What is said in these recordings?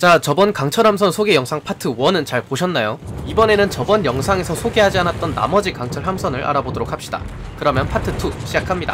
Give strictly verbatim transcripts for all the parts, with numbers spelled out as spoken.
자, 저번 강철함선 소개 영상 파트 일은 잘 보셨나요? 이번에는 저번 영상에서 소개하지 않았던 나머지 강철 함선을 알아보도록 합시다. 그러면 파트 이 시작합니다.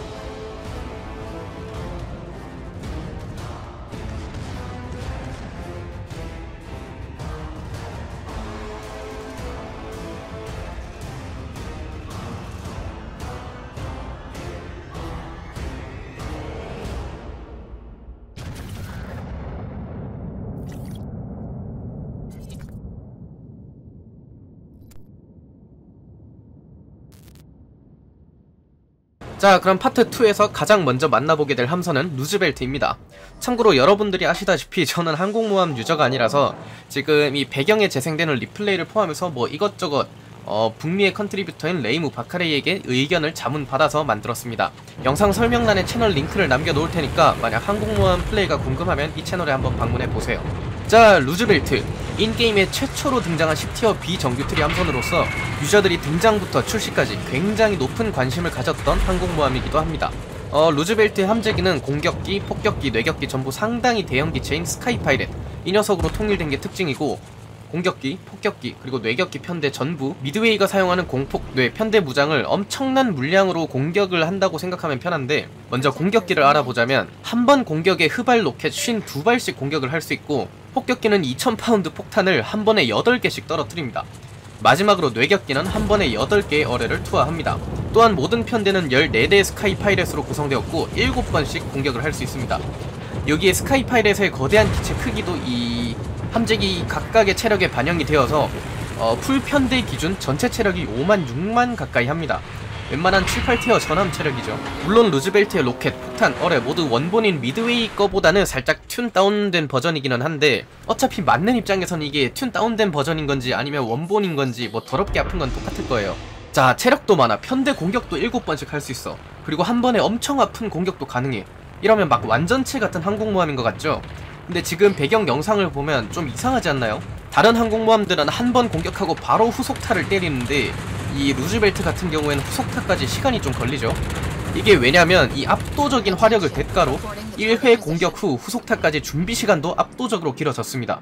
자, 그럼 파트 이에서 가장 먼저 만나보게 될 함선은 루즈벨트입니다. 참고로 여러분들이 아시다시피 저는 항공모함 유저가 아니라서 지금 이 배경에 재생되는 리플레이를 포함해서 뭐 이것저것 어, 북미의 컨트리뷰터인 레이무 바카레이에게 의견을 자문받아서 만들었습니다. 영상 설명란에 채널 링크를 남겨놓을 테니까 만약 항공모함 플레이가 궁금하면 이 채널에 한번 방문해보세요. 자, 루즈벨트. 인게임에 최초로 등장한 십 티어 비정규트리 함선으로서 유저들이 등장부터 출시까지 굉장히 높은 관심을 가졌던 항공모함이기도 합니다. 어, 루즈벨트의 함재기는 공격기, 폭격기, 뇌격기 전부 상당히 대형 기체인 스카이 파이렛, 이 녀석으로 통일된 게 특징이고, 공격기, 폭격기, 그리고 뇌격기 편대 전부 미드웨이가 사용하는 공폭, 뇌, 편대 무장을 엄청난 물량으로 공격을 한다고 생각하면 편한데, 먼저 공격기를 알아보자면 한 번 공격에 흡알 로켓 오십이 발씩 공격을 할 수 있고, 폭격기는 이천 파운드 폭탄을 한 번에 여덟 개씩 떨어뜨립니다. 마지막으로 뇌격기는 한 번에 여덟 개의 어뢰를 투하합니다. 또한 모든 편대는 열네 대의 스카이 파이렛으로 구성되었고 일곱 번씩 공격을 할 수 있습니다. 여기에 스카이 파이렛의 거대한 기체 크기도 이 함재기 각각의 체력에 반영이 되어서 어, 풀 편대 기준 전체 체력이 오만 육만 가까이 합니다. 웬만한 칠, 팔 티어 전함 체력이죠. 물론 루즈벨트의 로켓, 폭탄, 어뢰 모두 원본인 미드웨이 거보다는 살짝 튠 다운된 버전이기는 한데 어차피 맞는 입장에선 이게 튠 다운된 버전인 건지 아니면 원본인 건지 뭐 더럽게 아픈 건 똑같을 거예요. 자, 체력도 많아. 편대 공격도 일곱 번씩 할 수 있어. 그리고 한 번에 엄청 아픈 공격도 가능해. 이러면 막 완전체 같은 항공모함인 것 같죠? 근데 지금 배경 영상을 보면 좀 이상하지 않나요? 다른 항공모함들은 한 번 공격하고 바로 후속타를 때리는데 이 루즈벨트 같은 경우에는 후속타까지 시간이 좀 걸리죠. 이게 왜냐면 이 압도적인 화력을 대가로 일 회 공격 후 후속타까지 준비 시간도 압도적으로 길어졌습니다.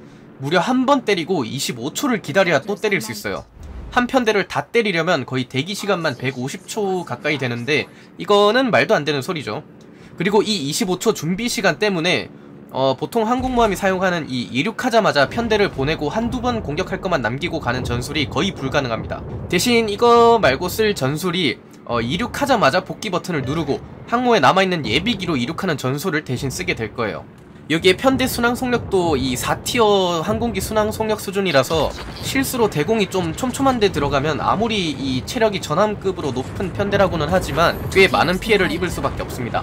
무려 한 번 때리고 이십오 초를 기다려야 또 때릴 수 있어요. 한 편대를 다 때리려면 거의 대기 시간만 백오십 초 가까이 되는데 이거는 말도 안 되는 소리죠. 그리고 이 이십오 초 준비 시간 때문에 어, 보통 항공모함이 사용하는 이 이륙하자마자 편대를 보내고 한두 번 공격할 것만 남기고 가는 전술이 거의 불가능합니다. 대신 이거 말고 쓸 전술이 어, 이륙하자마자 복귀 버튼을 누르고 항모에 남아있는 예비기로 이륙하는 전술을 대신 쓰게 될 거예요. 여기에 편대 순항 속력도 이 사 티어 항공기 순항 속력 수준이라서 실수로 대공이 좀 촘촘한 데 들어가면 아무리 이 체력이 전함급으로 높은 편대라고는 하지만 꽤 많은 피해를 입을 수밖에 없습니다.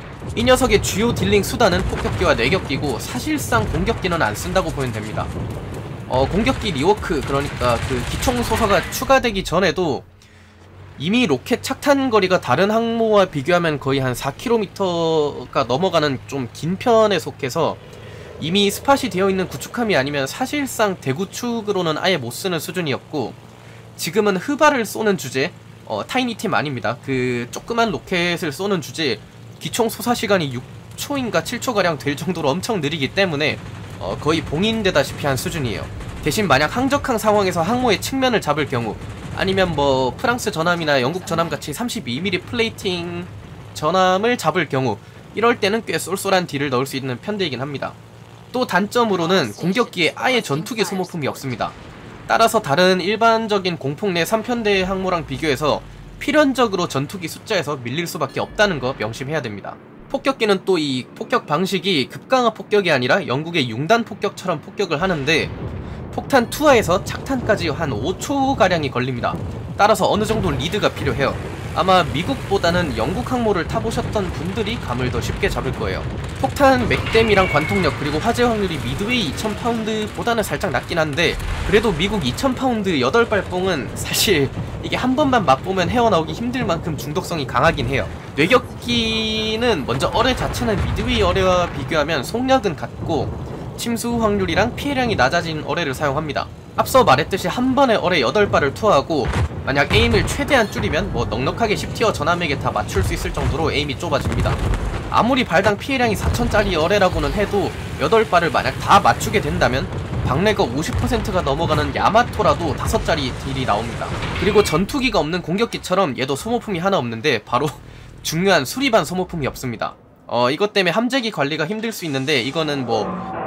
이 녀석의 주요 딜링 수단은 폭격기와 뇌격기고 사실상 공격기는 안 쓴다고 보면 됩니다. 어, 공격기 리워크, 그러니까 그 기총 소사가 추가되기 전에도 이미 로켓 착탄 거리가 다른 항모와 비교하면 거의 한 사 킬로미터가 넘어가는 좀 긴 편에 속해서 이미 스팟이 되어 있는 구축함이 아니면 사실상 대구축으로는 아예 못 쓰는 수준이었고, 지금은 흡알을 쏘는 주제, 어, 타이니팀 아닙니다. 그 조그만 로켓을 쏘는 주제 기총 소사 시간이 육 초인가 칠 초가량 될 정도로 엄청 느리기 때문에 어, 거의 봉인되다시피 한 수준이에요. 대신 만약 항적항 상황에서 항모의 측면을 잡을 경우, 아니면 뭐 프랑스 전함이나 영국 전함같이 삼십이 밀리미터 플레이팅 전함을 잡을 경우, 이럴 때는 꽤 쏠쏠한 딜을 넣을 수 있는 편대이긴 합니다. 또 단점으로는 공격기에 아예 전투기 소모품이 없습니다. 따라서 다른 일반적인 공폭 내 삼 편대 항모랑 비교해서 필연적으로 전투기 숫자에서 밀릴 수밖에 없다는 거 명심해야 됩니다. 폭격기는 또 이 폭격 방식이 급강화 폭격이 아니라 영국의 융단 폭격처럼 폭격을 하는데 폭탄 투하에서 착탄까지 한 오 초가량이 걸립니다. 따라서 어느 정도 리드가 필요해요. 아마 미국보다는 영국 항모를 타보셨던 분들이 감을 더 쉽게 잡을 거예요. 폭탄 맥댐이랑 관통력 그리고 화재 확률이 미드웨이 이천 파운드보다는 살짝 낮긴 한데 그래도 미국 이천 파운드 여덟 발 뽕은 사실 이게 한 번만 맛보면 헤어나오기 힘들 만큼 중독성이 강하긴 해요. 뇌격기는 먼저 어뢰 자체는 미드웨이 어뢰와 비교하면 속력은 같고 침수 확률이랑 피해량이 낮아진 어뢰를 사용합니다. 앞서 말했듯이 한 번에 어뢰 여덟 발을 투하하고 만약 에임을 최대한 줄이면 뭐 넉넉하게 십 티어 전함에게 다 맞출 수 있을 정도로 에임이 좁아집니다. 아무리 발당 피해량이 사천짜리 어뢰라고는 해도 여덟 발을 만약 다 맞추게 된다면 박레거 오십 퍼센트가 넘어가는 야마토라도 다섯 짜리 딜이 나옵니다. 그리고 전투기가 없는 공격기처럼 얘도 소모품이 하나 없는데 바로 중요한 수리반 소모품이 없습니다. 어 이것 때문에 함재기 관리가 힘들 수 있는데 이거는 뭐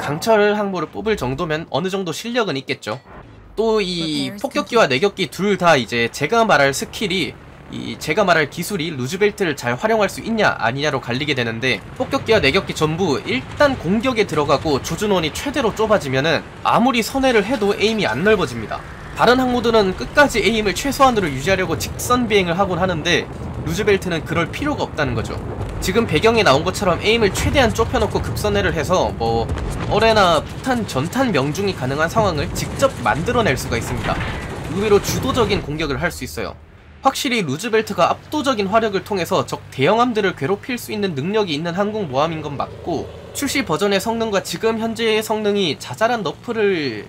강철 항모를 뽑을 정도면 어느정도 실력은 있겠죠. 또 이 폭격기와 내격기 둘 다 이제 제가 말할 스킬이 이 제가 말할 기술이 루즈벨트를 잘 활용할 수 있냐 아니냐로 갈리게 되는데, 폭격기와 내격기 전부 일단 공격에 들어가고 조준원이 최대로 좁아지면은 아무리 선회를 해도 에임이 안 넓어집니다. 다른 항모들은 끝까지 에임을 최소한으로 유지하려고 직선 비행을 하곤 하는데 루즈벨트는 그럴 필요가 없다는 거죠. 지금 배경에 나온 것처럼 에임을 최대한 좁혀놓고 급선회를 해서 뭐 어뢰나 폭탄, 전탄 명중이 가능한 상황을 직접 만들어낼 수가 있습니다. 의외로 주도적인 공격을 할 수 있어요. 확실히 루즈벨트가 압도적인 화력을 통해서 적 대형함들을 괴롭힐 수 있는 능력이 있는 항공모함인 건 맞고, 출시 버전의 성능과 지금 현재의 성능이 자잘한 너프를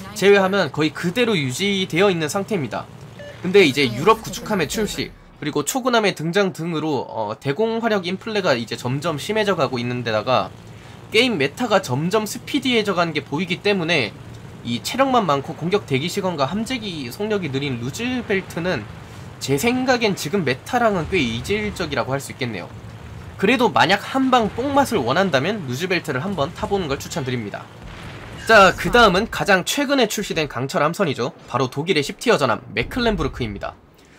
제외하면 거의 그대로 유지되어 있는 상태입니다. 근데 이제 유럽 구축함의 출시, 그리고 초군함의 등장 등으로 어, 대공 화력 인플레가 이제 점점 심해져 가고 있는 데다가 게임 메타가 점점 스피디해져 가는 게 보이기 때문에 이 체력만 많고 공격 대기 시간과 함재기 속력이 느린 루즈벨트는 제 생각엔 지금 메타랑은 꽤 이질적이라고 할 수 있겠네요. 그래도 만약 한방 뽕맛을 원한다면 루즈벨트를 한번 타보는 걸 추천드립니다. 자, 그 다음은 가장 최근에 출시된 강철 함선이죠. 바로 독일의 십 티어 전함 메클렌부르크입니다.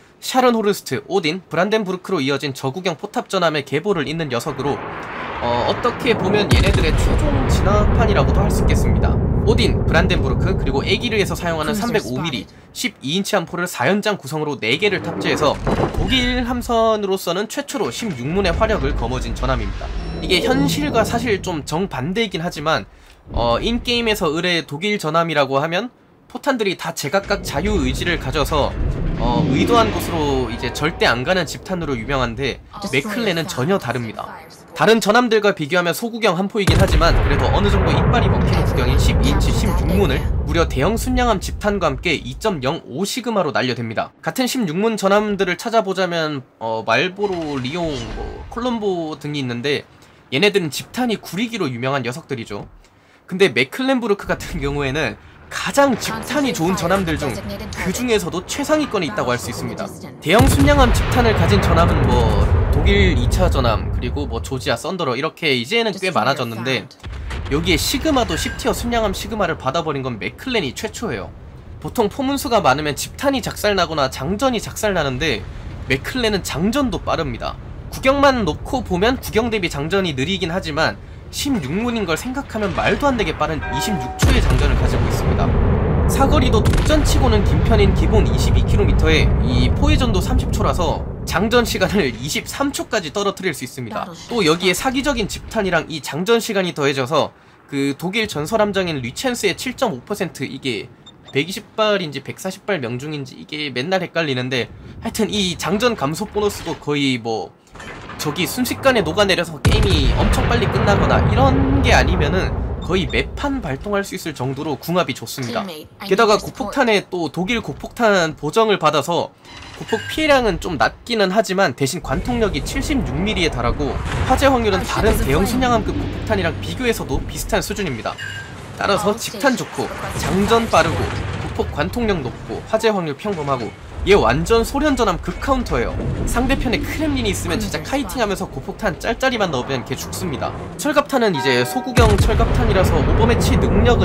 샤른호르스트, 오딘, 브란덴부르크로 이어진 저구경 포탑 전함의 계보를 잇는 녀석으로 어, 어떻게 보면 얘네들의 최종 진화판이라고도 할 수 있겠습니다. 오딘, 브란덴부르크, 그리고 에기르에서 사용하는 삼백오 밀리미터 십이 인치 함포를 사 연장 구성으로 네 개를 탑재해서 독일 함선으로서는 최초로 십육 문의 화력을 거머쥔 전함입니다. 이게 현실과 사실 좀 정반대이긴 하지만 어, 인게임에서 의뢰 독일 전함이라고 하면 포탄들이 다 제각각 자유의지를 가져서 어, 의도한 곳으로 이제 절대 안 가는 집탄으로 유명한데, 메클렌은 전혀 다릅니다. 다른 전함들과 비교하면 소구경 함포이긴 하지만 그래도 어느정도 이빨이 먹히는 구경인 십이 인치 십육 문을 무려 대형 순양함 집탄과 함께 이 점 영오 시그마로 날려댑니다. 같은 십육 문 전함들을 찾아보자면 어, 말보로, 리옹, 뭐, 콜롬보 등이 있는데 얘네들은 집탄이 구리기로 유명한 녀석들이죠. 근데 메클렌부르크 같은 경우에는 가장 집탄이 좋은 전함들 중 그 중에서도 최상위권에 있다고 할 수 있습니다. 대형 순양함 집탄을 가진 전함은 뭐 독일 이 차 전함, 그리고 뭐 조지아 썬더러 이렇게 이제는 꽤 많아졌는데 여기에 시그마도 십 티어 순양함 시그마를 받아버린 건 메클렌이 최초예요. 보통 포문수가 많으면 집탄이 작살나거나 장전이 작살나는데 메클렌은 장전도 빠릅니다. 구경만 놓고 보면 구경 대비 장전이 느리긴 하지만 십육 문인 걸 생각하면 말도 안 되게 빠른 이십육 초의 장전을 가지고 있습니다. 사거리도 독전치고는 긴 편인 기본 이십이 킬로미터에 이 포회전도 삼십 초라서 장전 시간을 이십삼 초까지 떨어뜨릴 수 있습니다. 또 여기에 사기적인 집탄이랑 이 장전 시간이 더해져서 그 독일 전설함정인 리첸스의 칠 점 오 퍼센트, 이게 백이십 발인지 백사십 발 명중인지 이게 맨날 헷갈리는데, 하여튼 이 장전 감소 보너스도 거의 뭐 저기 순식간에 녹아내려서 게임이 엄청 빨리 끝나거나 이런 게 아니면은 거의 매판 발동할 수 있을 정도로 궁합이 좋습니다. 게다가 고폭탄에 또 독일 고폭탄 보정을 받아서 고폭 피해량은 좀 낮기는 하지만 대신 관통력이 칠십육 밀리미터에 달하고 화재 확률은 다른 대형 순양함급 고폭탄이랑 비교해서도 비슷한 수준입니다. 따라서 집탄 좋고 장전 빠르고 고폭 관통력 높고 화재 확률 평범하고 얘 완전 소련전함 극카운터예요. 상대편에 크렘린이 있으면 진짜 카이팅하면서 고폭탄 짤짤이만 넣으면 걔 죽습니다. 철갑탄은 이제 소구경 철갑탄이라서 오버매치 능력은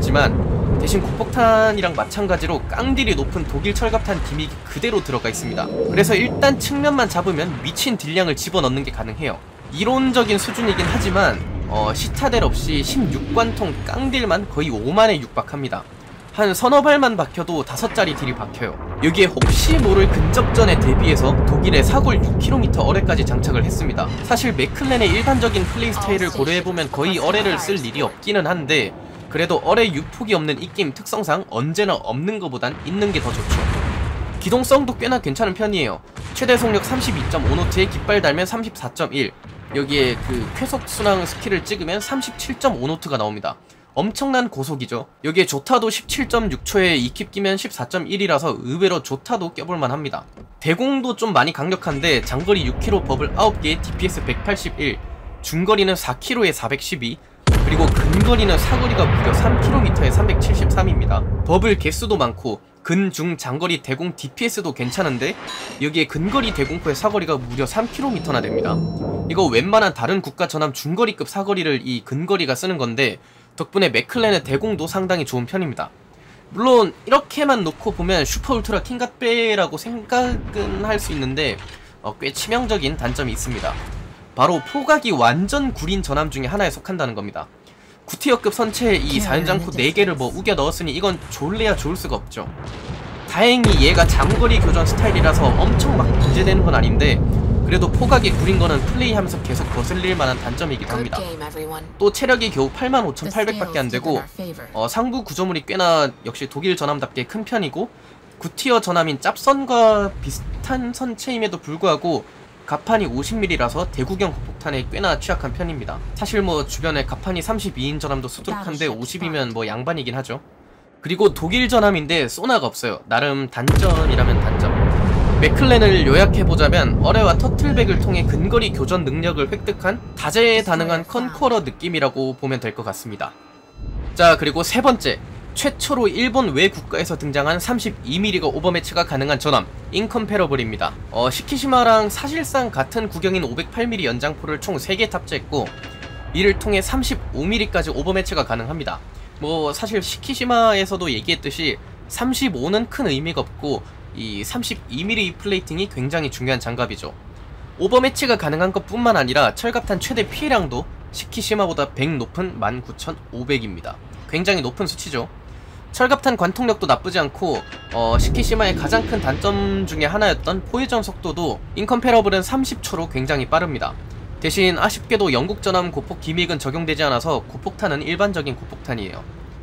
잃어버렸지만 대신 고폭탄이랑 마찬가지로 깡딜이 높은 독일 철갑탄 기믹이 그대로 들어가 있습니다. 그래서 일단 측면만 잡으면 미친 딜량을 집어넣는 게 가능해요. 이론적인 수준이긴 하지만 어, 시타델 없이 십육 관통 깡딜만 거의 오만에 육박합니다. 한 서너 발만 박혀도 다섯 짜리 딜이 박혀요. 여기에 혹시 모를 근접전에 대비해서 독일의 사골 육 킬로미터 어뢰까지 장착을 했습니다. 사실 메클렌의 일반적인 플레이 스타일을 고려해보면 거의 어뢰를 쓸 일이 없기는 한데 그래도 어뢰 유폭이 없는 이 게임 특성상 언제나 없는 것보단 있는 게 더 좋죠. 기동성도 꽤나 괜찮은 편이에요. 최대 속력 삼십이 점 오 노트에 깃발 달면 삼십사 점 일, 여기에 그 쾌속 순항 스킬을 찍으면 삼십칠 점 오 노트가 나옵니다. 엄청난 고속이죠. 여기에 조타도 십칠 점 육 초에 이킵 끼면 십사 점 일이라서 의외로 조타도 껴볼만 합니다. 대공도 좀 많이 강력한데 장거리 육 킬로미터 버블 아홉 개에 디피에스 백팔십일, 중거리는 사 킬로미터에 사백십이, 그리고 근거리는 사거리가 무려 삼 킬로미터에 삼백칠십삼입니다. 버블 개수도 많고 근, 중, 장거리 대공 디피에스도 괜찮은데 여기에 근거리 대공포의 사거리가 무려 삼 킬로미터나 됩니다. 이거 웬만한 다른 국가 전함 중거리급 사거리를 이 근거리가 쓰는 건데 덕분에 맥클렌의 대공도 상당히 좋은 편입니다. 물론 이렇게만 놓고 보면 슈퍼 울트라 킹갓배라고 생각은 할 수 있는데 어, 꽤 치명적인 단점이 있습니다. 바로 포각이 완전 구린 전함 중에 하나에 속한다는 겁니다. 구티어급 선체에 이 사연장포 네 개를 뭐 우겨 넣었으니 이건 좋을래야 좋을 수가 없죠. 다행히 얘가 장거리 교전 스타일이라서 엄청 막 문제되는 건 아닌데 그래도 포각이 구린 거는 플레이하면서 계속 거슬릴 만한 단점이기도 합니다. 또 체력이 겨우 팔만 오천팔백 밖에 안 되고 어, 상부 구조물이 꽤나 역시 독일 전함답게 큰 편이고 구티어 전함인 짭선과 비슷한 선체임에도 불구하고 갑판이 오십 밀리미터라서 대구경 폭탄에 꽤나 취약한 편입니다. 사실 뭐 주변에 갑판이 삼십이인 전함도 수두룩한데 오십이면 뭐 양반이긴 하죠. 그리고 독일 전함인데 소나가 없어요. 나름 단점이라면 단점. 맥클렌을 요약해보자면 어뢰와 터틀백을 통해 근거리 교전 능력을 획득한 다재다능한 컨코러 느낌이라고 보면 될 것 같습니다. 자, 그리고 세 번째, 최초로 일본 외 국가에서 등장한 삼십이 밀리미터 오버매치가 가능한 전함 인컴패러블입니다. 어, 시키시마랑 사실상 같은 구경인 오백팔 밀리미터 연장포를 총 세 개 탑재했고 이를 통해 삼십오 밀리미터까지 오버매치가 가능합니다. 뭐 사실 시키시마에서도 얘기했듯이 삼십오는 큰 의미가 없고 이 삼십이 밀리미터 플레이팅이 굉장히 중요한 장갑이죠. 오버매치가 가능한 것 뿐만 아니라 철갑탄 최대 피해량도 시키시마보다 백 높은 만 구천오백입니다. 굉장히 높은 수치죠. 철갑탄 관통력도 나쁘지 않고 어, 시키시마의 가장 큰 단점 중에 하나였던 포회전 속도도 인컴패러블은 삼십 초로 굉장히 빠릅니다. 대신 아쉽게도 영국 전함 고폭 기믹은 적용되지 않아서 고폭탄은 일반적인 고폭탄이에요.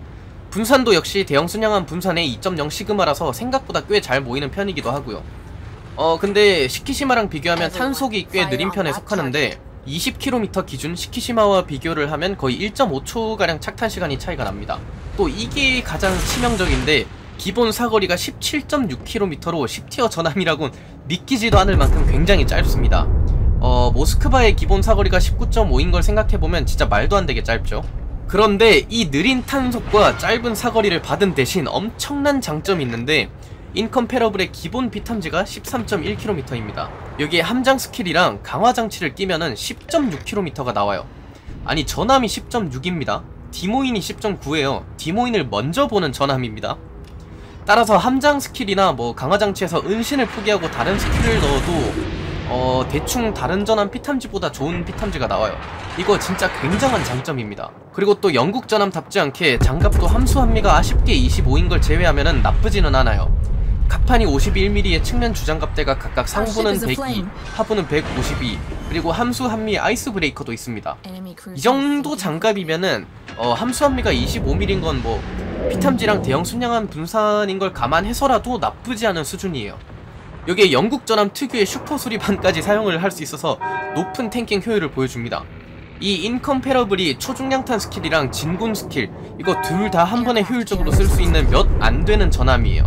분산도 역시 대형 순양함 분산의 이 점 영 시그마라서 생각보다 꽤 잘 모이는 편이기도 하고요. 어 근데 시키시마랑 비교하면 탄속이 꽤 느린 편에 속하는데 이십 킬로미터 기준 시키시마와 비교를 하면 거의 일 점 오 초가량 착탄 시간이 차이가 납니다. 또 이게 가장 치명적인데 기본 사거리가 십칠 점 육 킬로미터로 십 티어 전함이라곤 믿기지도 않을 만큼 굉장히 짧습니다. 어 모스크바의 기본 사거리가 십구 점 오인 걸 생각해보면 진짜 말도 안 되게 짧죠. 그런데 이 느린 탄속과 짧은 사거리를 받은 대신 엄청난 장점이 있는데 인컴패러블의 기본 비탐지가 십삼 점 일 킬로미터입니다. 여기에 함장 스킬이랑 강화 장치를 끼면은 십 점 육 킬로미터가 나와요. 아니 전함이 십 점 육입니다. 디모인이 십 점 구예요. 디모인을 먼저 보는 전함입니다. 따라서 함장 스킬이나 뭐 강화 장치에서 은신을 포기하고 다른 스킬을 넣어도 어 대충 다른 전함 피탐지보다 좋은 피탐지가 나와요. 이거 진짜 굉장한 장점입니다. 그리고 또 영국 전함답지 않게 장갑도 함수 한미가 아쉽게 이십오인 걸 제외하면은 나쁘지는 않아요. 갑판이 오십일 밀리미터의 측면 주장갑대가 각각 상부는 백이, 하부는 백오십이, 그리고 함수 한미 아이스 브레이커도 있습니다. 이 정도 장갑이면은 어, 함수 한미가 이십오 밀리미터인 건 뭐 피탐지랑 대형 순양함 분산인 걸 감안해서라도 나쁘지 않은 수준이에요. 여기에 영국 전함 특유의 슈퍼 수리반까지 사용을 할 수 있어서 높은 탱킹 효율을 보여줍니다. 이 인컴패러블이 초중량탄 스킬이랑 진군 스킬 이거 둘 다 한 번에 효율적으로 쓸 수 있는 몇 안 되는 전함이에요.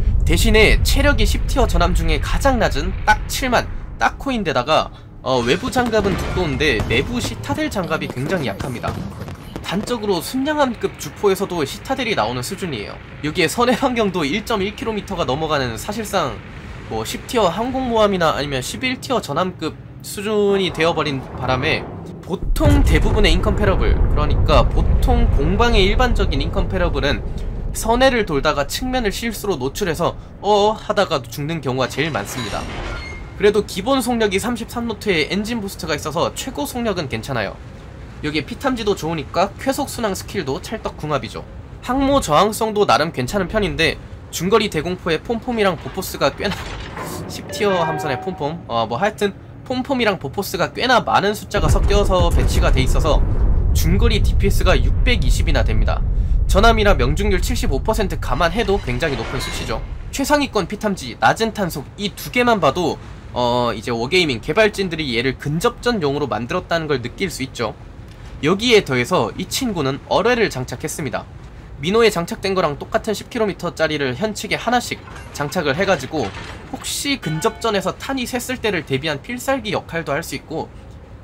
대신에 체력이 십 티어 전함 중에 가장 낮은 딱 칠만 딱 코인데다가 어, 외부 장갑은 두꺼운데 내부 시타델 장갑이 굉장히 약합니다. 단적으로 순양함급 주포에서도 시타델이 나오는 수준이에요. 여기에 선해 반경도 일 점 일 킬로미터가 넘어가는 사실상 뭐 십 티어 항공모함이나 아니면 십일 티어 전함급 수준이 되어버린 바람에 보통 대부분의 인컴패러블, 그러니까 보통 공방의 일반적인 인컴패러블은 선해를 돌다가 측면을 실수로 노출해서 어 하다가 죽는 경우가 제일 많습니다. 그래도 기본 속력이 삼십삼 노트에 엔진 부스트가 있어서 최고 속력은 괜찮아요. 여기에 피탐지도 좋으니까 쾌속 순항 스킬도 찰떡궁합이죠. 항모 저항성도 나름 괜찮은 편인데 중거리 대공포의 폼폼이랑 보포스가 꽤나 십 티어 함선의 폼폼 어 뭐 하여튼 폼폼이랑 보포스가 꽤나 많은 숫자가 섞여서 배치가 돼 있어서 중거리 디피에스가 육백이십이나 됩니다. 전함이라 명중률 칠십오 퍼센트 감안해도 굉장히 높은 수치죠. 최상위권 피탐지, 낮은 탄속 이 두 개만 봐도 어 이제 워게이밍 개발진들이 얘를 근접전용으로 만들었다는 걸 느낄 수 있죠. 여기에 더해서 이 친구는 어뢰를 장착했습니다. 미노에 장착된 거랑 똑같은 십 킬로미터짜리를 현측에 하나씩 장착을 해가지고 혹시 근접전에서 탄이 샜을 때를 대비한 필살기 역할도 할 수 있고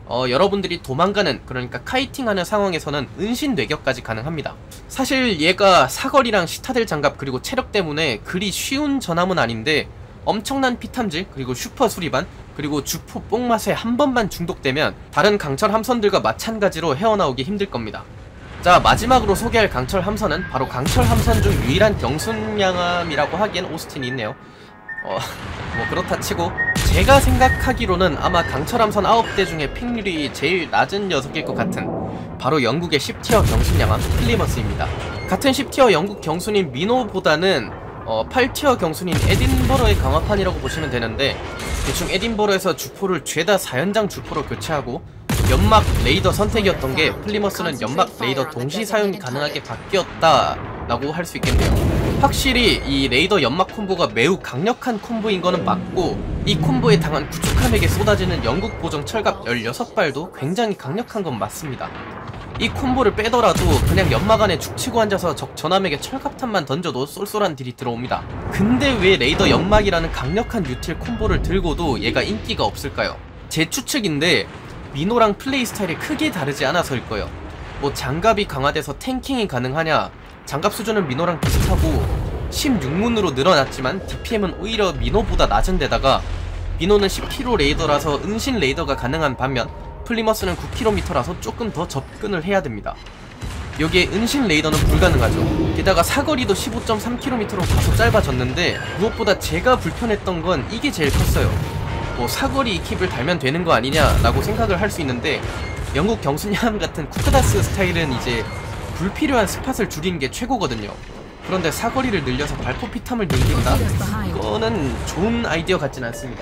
어, 여러분들이 도망가는, 그러니까 카이팅하는 상황에서는 은신 뇌격까지 가능합니다. 사실 얘가 사거리랑 시타델 장갑 그리고 체력 때문에 그리 쉬운 전함은 아닌데 엄청난 피탐질 그리고 슈퍼 수리반 그리고 주포 뽕맛에 한 번만 중독되면 다른 강철 함선들과 마찬가지로 헤어나오기 힘들 겁니다. 자, 마지막으로 소개할 강철 함선은 바로 강철 함선 중 유일한 경순양함이라고 하기엔 오스틴이 있네요. 어, 뭐 그렇다 치고 제가 생각하기로는 아마 강철 함선 아홉 대 중에 픽률이 제일 낮은 녀석일 것 같은 바로 영국의 십 티어 경순양함 플리머스입니다. 같은 십 티어 영국 경순인 미노보다는 어, 팔 티어 경순인 에딘버러의 강화판이라고 보시면 되는데, 대충 에딘버러에서 주포를 죄다 사 연장 주포로 교체하고 연막 레이더 선택이었던 게 플리머스는 연막 레이더 동시 사용이 가능하게 바뀌었다 라고 할 수 있겠네요. 확실히 이 레이더 연막 콤보가 매우 강력한 콤보인 거는 맞고, 이 콤보에 당한 구축함에게 쏟아지는 영국 보정 철갑 열여섯 발도 굉장히 강력한 건 맞습니다. 이 콤보를 빼더라도 그냥 연막 안에 죽치고 앉아서 적 전함에게 철갑탄만 던져도 쏠쏠한 딜이 들어옵니다. 근데 왜 레이더 연막이라는 강력한 유틸 콤보를 들고도 얘가 인기가 없을까요? 제 추측인데 미노랑 플레이 스타일이 크게 다르지 않아서일 거예요. 뭐 장갑이 강화돼서 탱킹이 가능하냐, 장갑 수준은 미노랑 비슷하고 십육 문으로 늘어났지만 디피엠은 오히려 미노보다 낮은 데다가 미노는 십 킬로미터 레이더라서 은신 레이더가 가능한 반면 플리머스는 구 킬로미터라서 조금 더 접근을 해야 됩니다. 여기에 은신 레이더는 불가능하죠. 게다가 사거리도 십오 점 삼 킬로미터로 다소 짧아졌는데 무엇보다 제가 불편했던 건 이게 제일 컸어요. 뭐 사거리 킵을 달면 되는 거 아니냐 라고 생각을 할 수 있는데, 영국 경순양 같은 쿠크다스 스타일은 이제 불필요한 스팟을 줄이는 게 최고거든요. 그런데 사거리를 늘려서 발포 피탐을 늘린다? 이거는 좋은 아이디어 같진 않습니다.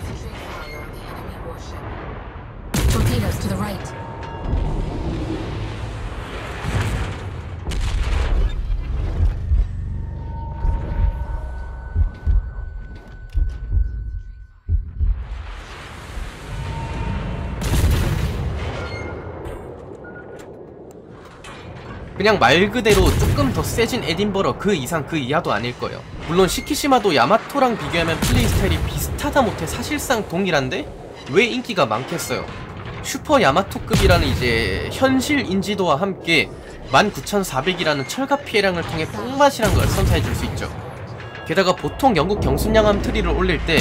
그냥 말 그대로 조금 더 세진 에딘버러 그 이상 그 이하도 아닐 거예요. 물론 시키시마도 야마토랑 비교하면 플레이 스타일이 비슷하다 못해 사실상 동일한데 왜 인기가 많겠어요? 슈퍼 야마토급이라는 이제 현실 인지도와 함께 만 구천사백이라는 철갑 피해량을 통해 뽕맛이란 걸 선사해줄 수 있죠. 게다가 보통 영국 경순양함 트리를 올릴 때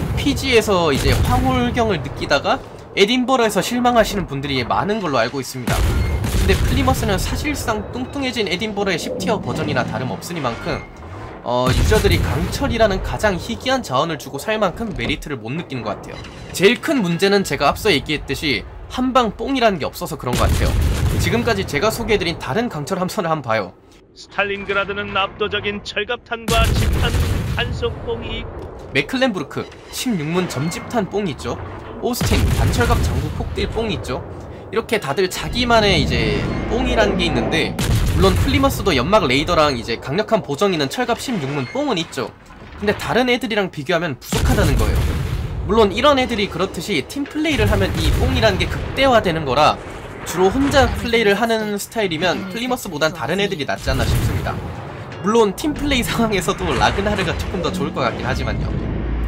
피지에서 이제 황홀경을 느끼다가 에딘버러에서 실망하시는 분들이 많은 걸로 알고 있습니다. 근데 플리머스는 사실상 뚱뚱해진 에딘버러의 십 티어 버전이나 다름없으니만큼 어, 유저들이 강철이라는 가장 희귀한 자원을 주고 살 만큼 메리트를 못 느끼는 것 같아요. 제일 큰 문제는 제가 앞서 얘기했듯이 한방 뽕이라는 게 없어서 그런 것 같아요. 지금까지 제가 소개해드린 다른 강철 함선을 한번 봐요. 스탈린그라드는 압도적인 철갑탄과 집탄 탄속뽕이 있고, 메클렌부르크 십육 문 점집탄 뽕이 있죠. 오스틴 단철갑 장구 폭딜 뽕이 있죠. 이렇게 다들 자기만의 이제 뽕이라는 게 있는데, 물론 플리머스도 연막 레이더랑 이제 강력한 보정 있는 철갑 십육 문 뽕은 있죠. 근데 다른 애들이랑 비교하면 부족하다는 거예요. 물론 이런 애들이 그렇듯이 팀플레이를 하면 이 뽕이라는 게 극대화되는 거라 주로 혼자 플레이를 하는 스타일이면 플리머스보단 다른 애들이 낫지 않나 싶습니다. 물론 팀플레이 상황에서도 라그나르가 조금 더 좋을 것 같긴 하지만요.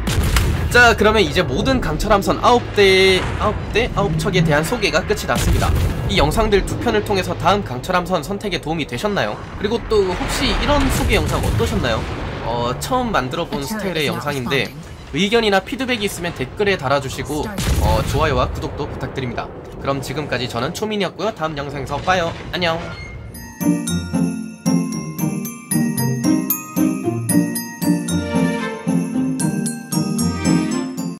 자, 그러면 이제 모든 강철 함선 아홉 대, 아홉 대, 아홉 척에 대한 소개가 끝이 났습니다. 이 영상들 두 편을 통해서 다음 강철 함선 선택에 도움이 되셨나요? 그리고 또 혹시 이런 소개 영상 어떠셨나요? 어, 처음 만들어본 스타일의 영상인데 의견이나 피드백이 있으면 댓글에 달아주시고 어, 좋아요와 구독도 부탁드립니다. 그럼 지금까지 저는 초민이었고요. 다음 영상에서 봐요. 안녕.